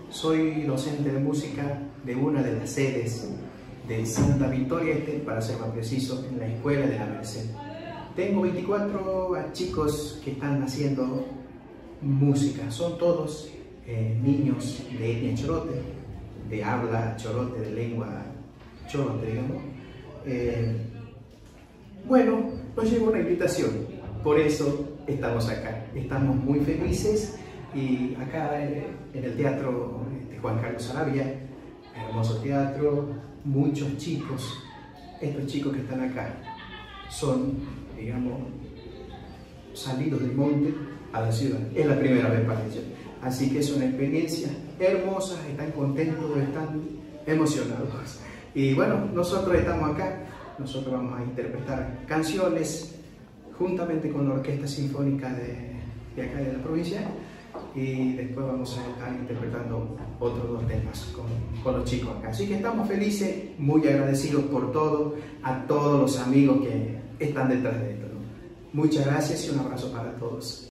Soy docente de música de una de las sedes de Santa Victoria Este, para ser más preciso, en la Escuela de la Merced. Tengo 24 chicos que están haciendo música. Son todos niños de etnia chorote, de habla chorote, de lengua chorote, digamos. Bueno, nos llegó una invitación, por eso estamos acá. Estamos muy felices y acá en el Teatro Juan Carlos Arabia, hermoso teatro, muchos chicos. Estos chicos que están acá son, digamos, salidos del monte a la ciudad. Es la primera vez para ellos. Así que es una experiencia hermosa, están contentos, están emocionados. Y bueno, nosotros estamos acá, nosotros vamos a interpretar canciones juntamente con la Orquesta Sinfónica de acá de la provincia, y después vamos a estar interpretando otros dos temas con los chicos acá. Así que estamos felices, muy agradecidos por todo, a todos los amigos que están detrás de esto, ¿no? Muchas gracias y un abrazo para todos.